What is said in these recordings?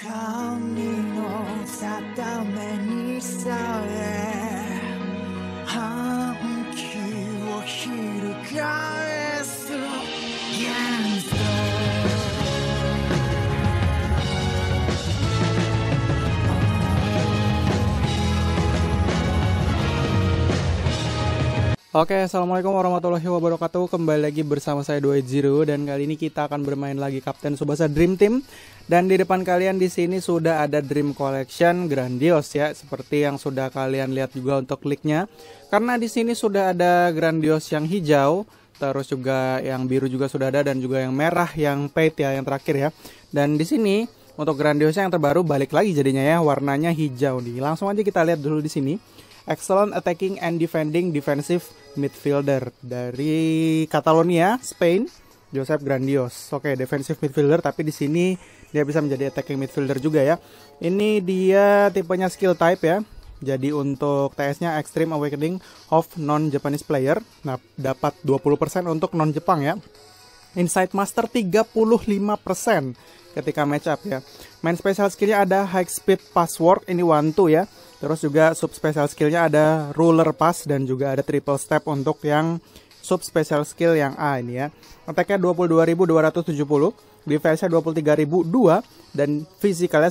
神の定めにさえ反旗を翻す現在。 Oke, assalamualaikum warahmatullahi wabarakatuh. Kembali lagi bersama saya Doejiro dan kali ini kita akan bermain lagi Kapten Tsubasa Dream Team. Dan di depan kalian di sini sudah ada Dream Collection Grandios ya, seperti yang sudah kalian lihat juga untuk kliknya. Karena di sini sudah ada Grandios yang hijau, terus juga yang biru juga sudah ada dan juga yang merah yang paid ya, yang terakhir ya. Dan di sini untuk Grandiosnya yang terbaru balik lagi jadinya ya, warnanya hijau nih. Langsung aja kita lihat dulu di sini. Excellent attacking and defending defensive midfielder dari Catalonia, Spain, Josep Grandios. Oke, defensive midfielder tapi di sini dia bisa menjadi attacking midfielder juga ya. Ini dia tipenya skill type ya. Jadi untuk TS-nya Extreme Awakening of Non-Japanese Player. Nah, dapat 20% untuk non-Jepang ya. Insight Master 35% ketika match up ya. Main special skillnya ada High Speed Password, ini 1-2 ya. Terus juga sub special skillnya ada Ruler Pass dan juga ada Triple Step untuk yang sub special skill yang A ini ya. Attack-nya 22.270, defense-nya 23.002 dan physicalnya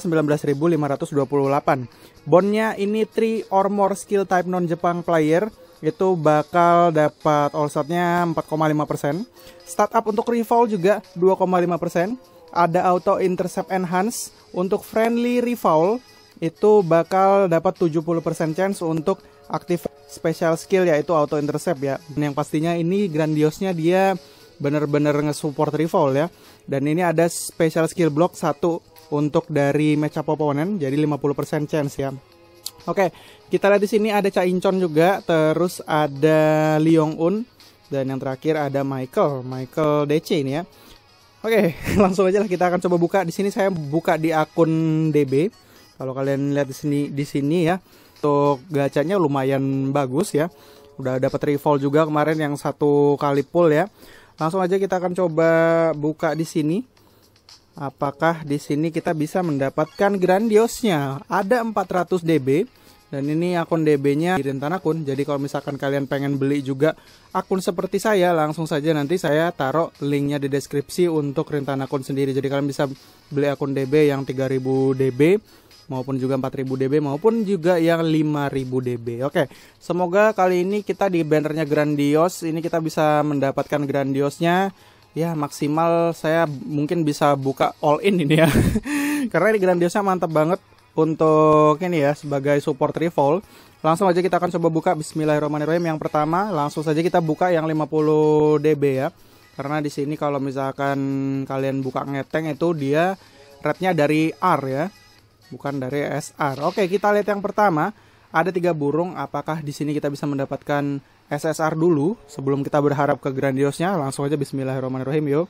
19.528. Bond-nya ini 3 or more skill type non-Jepang player itu bakal dapat all shot-nya 4,5%. Stat up untuk rival juga 2,5%. Ada auto intercept enhance untuk friendly rival itu bakal dapat 70% chance untuk aktif special skill yaitu auto intercept ya. Dan yang pastinya ini Grandiosnya dia bener-bener nge-support rival ya. Dan ini ada special skill block 1 untuk dari match up opponent, jadi 50% chance ya. Oke, kita lihat di sini ada Cha In-chon juga, terus ada Lee Yong-un dan yang terakhir ada Michael DC ini ya. Oke, langsung aja lah kita akan coba buka. Di sini saya buka di akun DB. Kalau kalian lihat di sini ya, untuk gacanya lumayan bagus ya. Udah dapat rival juga kemarin yang 1 kali pull ya. Langsung aja kita akan coba buka di sini. Apakah di sini kita bisa mendapatkan Grandiosnya? Ada 400 DB dan ini akun DB-nya di rentan akun. Jadi kalau misalkan kalian pengen beli juga akun seperti saya, langsung saja nanti saya taruh linknya di deskripsi untuk rentan akun sendiri. Jadi kalian bisa beli akun DB yang 3000 DB maupun juga 4000 DB maupun juga yang 5000 DB. Oke, semoga kali ini kita di bannernya Grandios ini kita bisa mendapatkan Grandiosnya. Ya maksimal saya mungkin bisa buka all in ini ya. Karena ini Grandiosnya mantap banget untuk ini ya sebagai support rival. Langsung aja kita akan coba buka. Bismillahirrahmanirrahim. Yang pertama langsung saja kita buka yang 50 DB ya. Karena di sini kalau misalkan kalian buka ngeteng itu dia rate-nya dari R ya, bukan dari SR. Oke, kita lihat yang pertama. Ada 3 burung. Apakah di sini kita bisa mendapatkan SSR dulu sebelum kita berharap ke Grandiosnya? Langsung aja bismillahirrahmanirrahim yuk.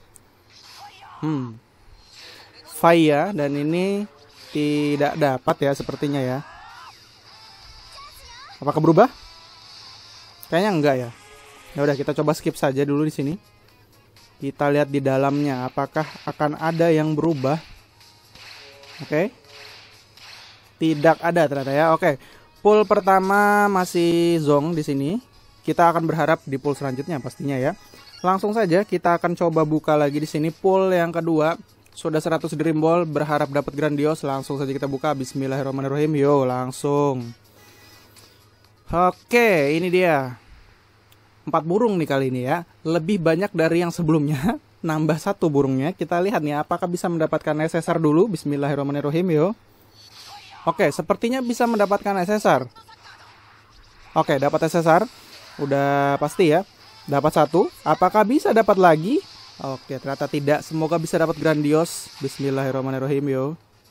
Faya dan ini tidak dapat ya sepertinya ya. Apakah berubah? Kayaknya enggak ya. Ya udah kita coba skip saja dulu di sini. Kita lihat di dalamnya apakah akan ada yang berubah. Oke. Tidak ada ternyata ya. Oke. Pool pertama masih Zong di sini. Kita akan berharap di pool selanjutnya pastinya ya. Langsung saja kita akan coba buka lagi di sini pool yang kedua. Sudah 100 Dream Ball, berharap dapat Grandios. Langsung saja kita buka. Bismillahirrahmanirrahim. Yo, langsung. Oke, ini dia. 4 burung nih kali ini ya. Lebih banyak dari yang sebelumnya. Nambah 1 burungnya. Kita lihat nih apakah bisa mendapatkan SSR dulu. Bismillahirrahmanirrahim. Yo. Oke, sepertinya bisa mendapatkan SSR. Oke, dapat SSR. Udah pasti ya. Dapat 1. Apakah bisa dapat lagi? Oke, ternyata tidak. Semoga bisa dapat Grandios. Bismillahirrahmanirrahim yo.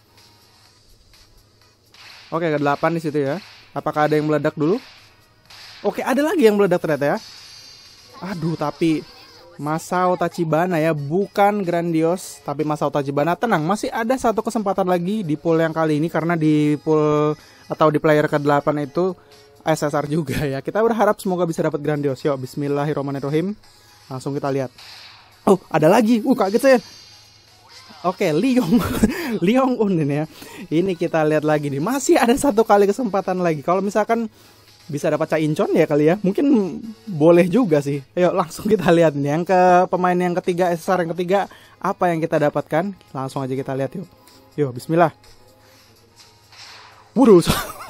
Oke, ke 8 di situ ya. Apakah ada yang meledak dulu? Oke, ada lagi yang meledak ternyata ya. Aduh, tapi Masao Tachibana ya, bukan Grandios, tapi Masao Tachibana. Tenang, masih ada 1 kesempatan lagi di pool yang kali ini. Karena di pool atau di player ke-8 itu SSR juga ya. Kita berharap semoga bisa dapat Grandios. Yuk, bismillahirrahmanirrahim. Langsung kita lihat. Oh, ada lagi. Kaget saya. Oke, Liong Liong Un ini ya. Ini kita lihat lagi nih. Masih ada satu kali kesempatan lagi. Kalau misalkan bisa dapat Caincon ya kali ya. Mungkin boleh juga sih. Ayo langsung kita lihat nih. Yang ke pemain yang ketiga, SSR yang ketiga, apa yang kita dapatkan? Langsung aja kita lihat yuk. Yuk, bismillah. Waduh.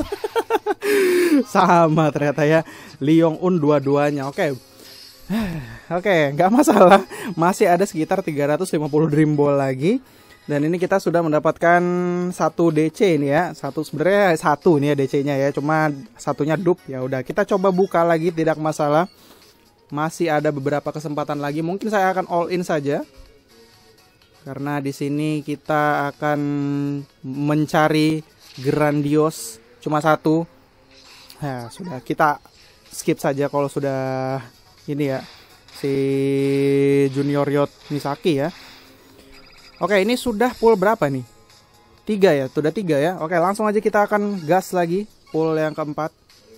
Sama ternyata ya. Liong Un dua-duanya. Oke. Oke, nggak masalah. Masih ada sekitar 350 Dream Ball lagi. Dan ini kita sudah mendapatkan satu DC ini ya. Sebenarnya satu ini ya DC-nya ya. Cuma satunya dupe. Ya udah, kita coba buka lagi, tidak masalah. Masih ada beberapa kesempatan lagi. Mungkin saya akan all in saja. Karena di sini kita akan mencari Grandios cuma satu. Nah, sudah kita skip saja kalau sudah ini ya, si Junior Yacht Misaki ya. Oke, ini sudah pool berapa nih? 3 ya, sudah 3 ya. Oke, langsung aja kita akan gas lagi pool yang keempat.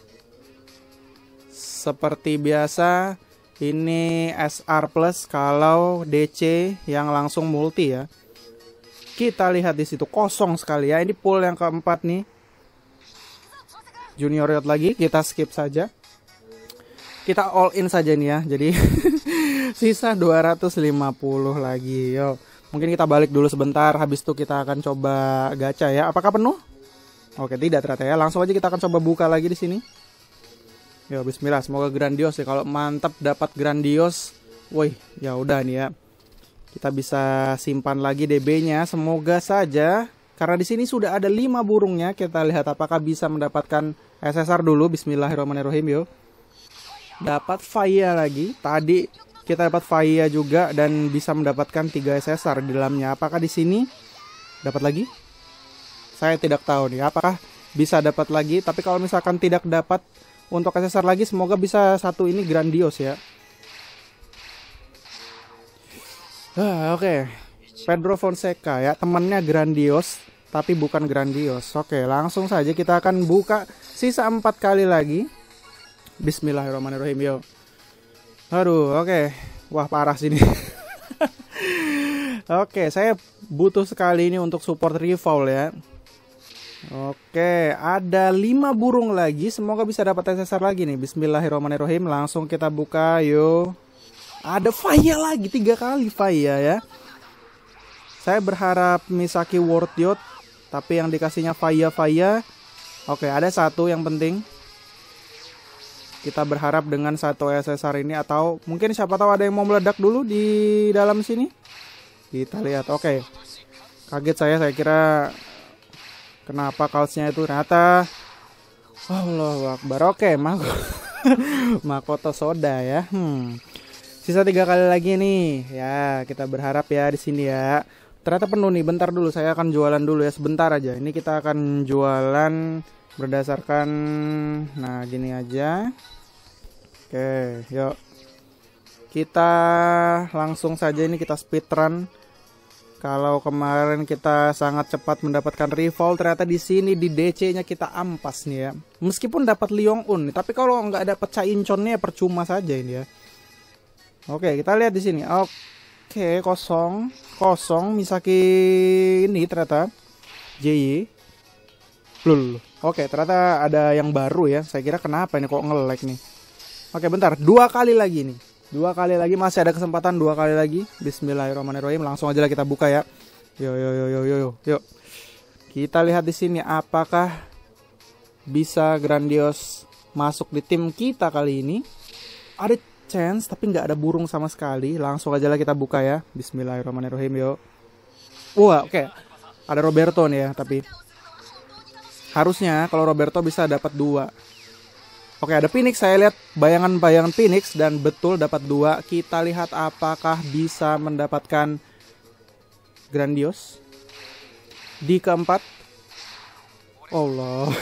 Seperti biasa, ini SR plus kalau DC yang langsung multi ya. Kita lihat di situ kosong sekali ya. Ini pool yang keempat nih. Junior Yacht lagi, kita skip saja. Kita all in saja nih ya. Jadi sisa 250 lagi. Yo, mungkin kita balik dulu sebentar. Habis itu kita akan coba gacha ya. Apakah penuh? Oke, tidak ternyata ya. Langsung aja kita akan coba buka lagi di sini. Yo, bismillah. Semoga Grandios ya. Kalau mantap dapat Grandios, woi, ya udah nih ya. Kita bisa simpan lagi DB-nya. Semoga saja. Karena di sini sudah ada 5 burungnya. Kita lihat apakah bisa mendapatkan SSR dulu. Bismillahirrahmanirrahim yo. Dapat Faya lagi. Tadi kita dapat Faya juga dan bisa mendapatkan 3 SSR di dalamnya. Apakah di sini dapat lagi? Saya tidak tahu nih. Apakah bisa dapat lagi? Tapi kalau misalkan tidak dapat untuk SSR lagi, semoga bisa satu ini Grandios ya. Oke. Pedro Fonseca ya, temannya Grandios tapi bukan Grandios. Oke, langsung saja kita akan buka sisa 4 kali lagi. Bismillahirrahmanirrahim yo. Aduh, oke. Wah, parah sini. Oke, saya butuh sekali ini untuk support rival ya. Oke, ada 5 burung lagi. Semoga bisa dapat SSR lagi nih. Bismillahirrahmanirrahim. Langsung kita buka yo. Ada Faya lagi, 3 kali Faya ya. Saya berharap Misaki World Yacht, tapi yang dikasihnya Faya. Oke, ada satu yang penting. Kita berharap dengan satu SSR ini, atau mungkin siapa tahu ada yang mau meledak dulu di dalam sini. Kita lihat. Oke. Kaget saya kira kenapa kalsnya itu ternyata Allahu Akbar. Oke, Makoto Soda ya. Sisa 3 kali lagi nih. Ya, kita berharap ya di sini ya. Ternyata penuh nih. Bentar dulu, saya akan jualan dulu ya, sebentar aja. Ini kita akan jualan berdasarkan, nah gini aja. Oke, yuk kita langsung saja ini kita speedrun. Kalau kemarin kita sangat cepat mendapatkan rival, ternyata di sini di DC-nya kita ampas nih ya. Meskipun dapat Liong Un, tapi kalau nggak dapat Caincon-nya percuma saja ini ya. Oke, kita lihat di sini. Oke, kosong Misaki ini ternyata JY. Blul. Oke, ternyata ada yang baru ya. Saya kira kenapa ini kok nge-lag nih. Oke, bentar. 2 kali lagi nih. 2 kali lagi, masih ada kesempatan 2 kali lagi. Bismillahirrahmanirrahim. Langsung aja lah kita buka ya. Yuk. Kita lihat di sini apakah bisa Grandios masuk di tim kita kali ini. Ada chance tapi nggak ada burung sama sekali. Langsung aja lah kita buka ya. Bismillahirrahmanirrahim yuk. Wah, oke. Ada Roberto nih ya, tapi harusnya kalau Roberto bisa dapat 2. Oke, ada Phoenix. Saya lihat bayangan-bayangan Phoenix dan betul dapat 2. Kita lihat apakah bisa mendapatkan Grandios di keempat. Allah.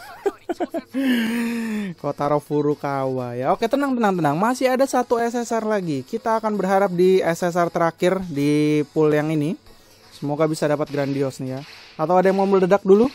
Kotaro Furukawa ya. Oke, tenang. Masih ada satu SSR lagi. Kita akan berharap di SSR terakhir di pool yang ini. Semoga bisa dapat Grandios nih ya. Atau ada yang mau meledak dulu?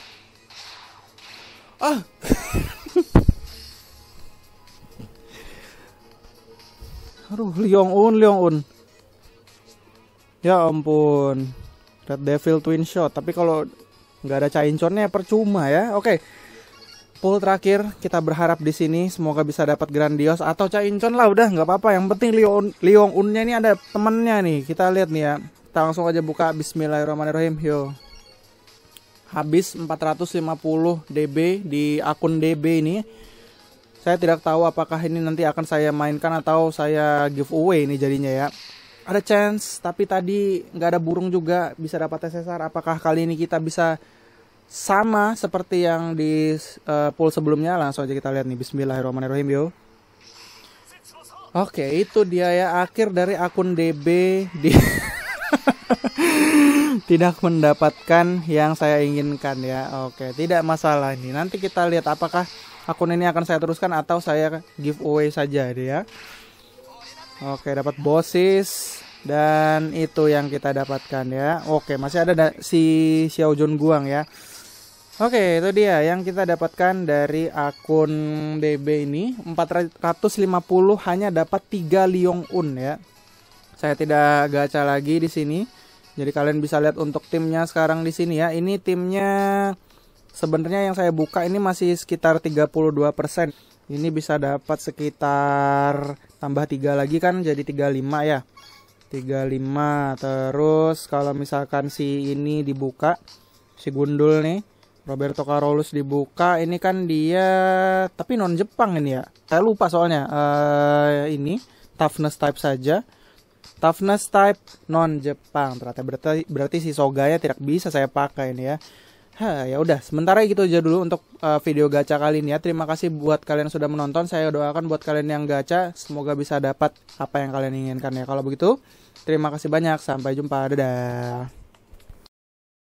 Aduh, Liong Un. Ya ampun. Red Devil Twin Shot. Tapi kalau nggak ada Chainchonnya percuma ya. Oke. Pull terakhir kita berharap di sini semoga bisa dapat Grandios atau Chainchon lah, udah nggak apa-apa. Yang penting Leong Unnya ini ada temennya nih. Kita lihat nih ya. Kita langsung aja buka. Bismillahirrahmanirrahim. Yo. Habis 450 DB di akun DB ini. Saya tidak tahu apakah ini nanti akan saya mainkan atau saya giveaway ini jadinya ya. Ada chance, tapi tadi nggak ada burung juga bisa dapat SSR. Apakah kali ini kita bisa sama seperti yang di pool sebelumnya? Langsung aja kita lihat nih. Bismillahirrahmanirrahim yo. Oke, itu dia ya akhir dari akun DB di tidak mendapatkan yang saya inginkan ya. Oke, tidak masalah ini. Nanti kita lihat apakah akun ini akan saya teruskan atau saya giveaway saja ya. Oke, dapat bosses dan itu yang kita dapatkan ya. Oke, masih ada si Xiao Jun Guang ya. Oke, itu dia yang kita dapatkan dari akun DB ini. 450 hanya dapat 3 Leong Un ya. Saya tidak gacha lagi di sini. Jadi kalian bisa lihat untuk timnya sekarang di sini ya. Ini timnya sebenarnya yang saya buka ini masih sekitar 32%. Ini bisa dapat sekitar tambah 3 lagi kan jadi 35 ya. 35. Terus kalau misalkan si ini dibuka, si Gundul nih, Roberto Carlos dibuka, ini kan dia tapi non Jepang ini ya. Saya lupa soalnya. Ini toughness type saja. Toughness type non Jepang. Ternyata berarti si Sogaya tidak bisa saya pakai ini ya. Ya udah, sementara gitu aja dulu untuk video gacha kali ini ya. Terima kasih buat kalian yang sudah menonton. Saya doakan buat kalian yang gacha semoga bisa dapat apa yang kalian inginkan ya. Kalau begitu, terima kasih banyak. Sampai jumpa. Dadah.